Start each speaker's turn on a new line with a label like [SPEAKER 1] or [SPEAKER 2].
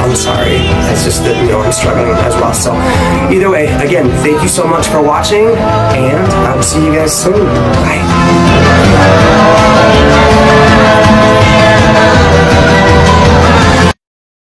[SPEAKER 1] I'm sorry. It's just that, you know, I'm struggling as well. So either way, again, thank you so much for watching, and I will see you guys soon. Bye.